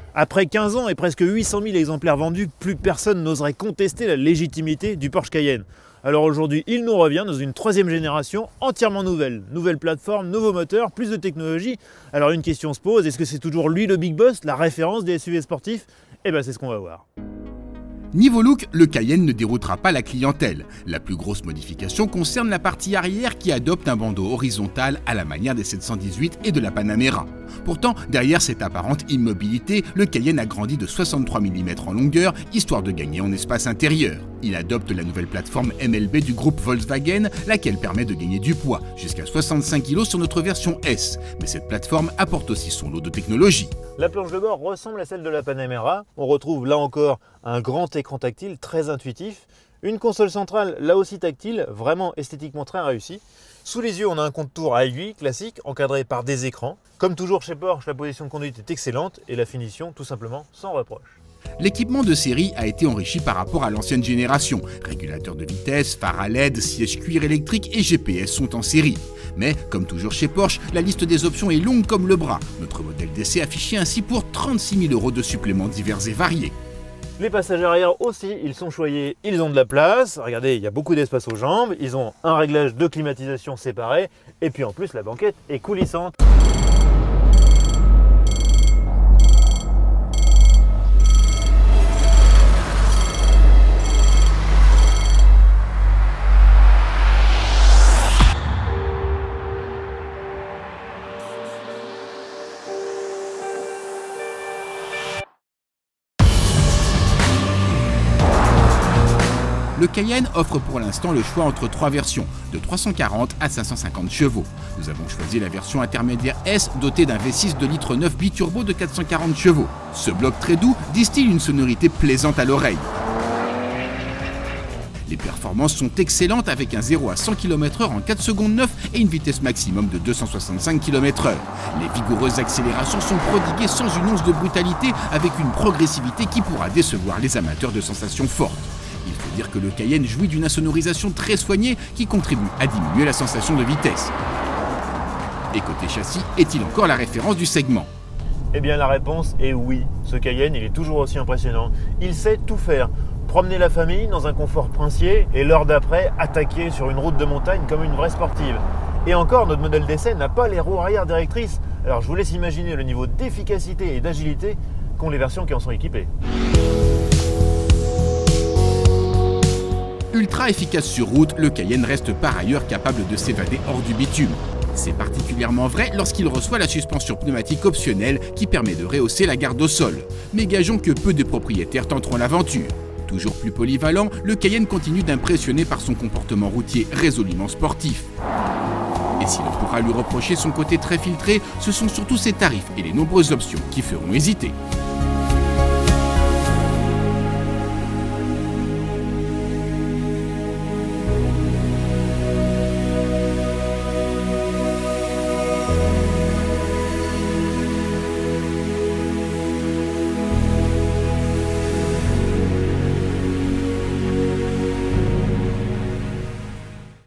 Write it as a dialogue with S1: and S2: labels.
S1: Après 15 ans et presque 800 000 exemplaires vendus, plus personne n'oserait contester la légitimité du Porsche Cayenne. Alors aujourd'hui, il nous revient dans une troisième génération entièrement nouvelle. Nouvelle plateforme, nouveau moteur, plus de technologie. Alors une question se pose, est-ce que c'est toujours lui le big boss, la référence des SUV sportifs? Eh ben c'est ce qu'on va voir.
S2: Niveau look, le Cayenne ne déroutera pas la clientèle. La plus grosse modification concerne la partie arrière qui adopte un bandeau horizontal à la manière des 718 et de la Panamera. Pourtant, derrière cette apparente immobilité, le Cayenne a grandi de 63 mm en longueur, histoire de gagner en espace intérieur. Il adopte la nouvelle plateforme MLB du groupe Volkswagen, laquelle permet de gagner du poids, jusqu'à 65 kg sur notre version S. Mais cette plateforme apporte aussi son lot de technologie.
S1: La planche de bord ressemble à celle de la Panamera. On retrouve là encore un grand écran tactile très intuitif. Une console centrale là aussi tactile, vraiment esthétiquement très réussie. Sous les yeux, on a un compte-tours à aiguille classique encadré par des écrans. Comme toujours chez Porsche, la position de conduite est excellente et la finition tout simplement sans reproche.
S2: L'équipement de série a été enrichi par rapport à l'ancienne génération. Régulateur de vitesse, phare à LED, siège cuir électrique et GPS sont en série. Mais, comme toujours chez Porsche, la liste des options est longue comme le bras. Notre modèle d'essai affiché ainsi pour 36 000 € de suppléments divers et variés.
S1: Les passages arrière aussi, ils sont choyés, ils ont de la place. Regardez, il y a beaucoup d'espace aux jambes. Ils ont un réglage de climatisation séparé. Et puis en plus, la banquette est coulissante.
S2: Le Cayenne offre pour l'instant le choix entre trois versions, de 340 à 550 chevaux. Nous avons choisi la version intermédiaire S dotée d'un V6 de litre 9 biturbo de 440 chevaux. Ce bloc très doux distille une sonorité plaisante à l'oreille. Les performances sont excellentes avec un 0 à 100 km/h en 4 secondes 9 et une vitesse maximum de 265 km/h. Les vigoureuses accélérations sont prodiguées sans une once de brutalité avec une progressivité qui pourra décevoir les amateurs de sensations fortes. Il faut dire que le Cayenne jouit d'une insonorisation très soignée qui contribue à diminuer la sensation de vitesse. Et côté châssis, est-il encore la référence du segment?
S1: Eh bien la réponse est oui. Ce Cayenne, il est toujours aussi impressionnant. Il sait tout faire. Promener la famille dans un confort princier et l'heure d'après, attaquer sur une route de montagne comme une vraie sportive. Et encore, notre modèle d'essai n'a pas les roues arrière directrices. Alors je vous laisse imaginer le niveau d'efficacité et d'agilité qu'ont les versions qui en sont équipées.
S2: Ultra efficace sur route, le Cayenne reste par ailleurs capable de s'évader hors du bitume. C'est particulièrement vrai lorsqu'il reçoit la suspension pneumatique optionnelle qui permet de rehausser la garde au sol. Mais gageons que peu de propriétaires tenteront l'aventure. Toujours plus polyvalent, le Cayenne continue d'impressionner par son comportement routier résolument sportif. Et si l'on pourra lui reprocher son côté très filtré, ce sont surtout ses tarifs et les nombreuses options qui feront hésiter.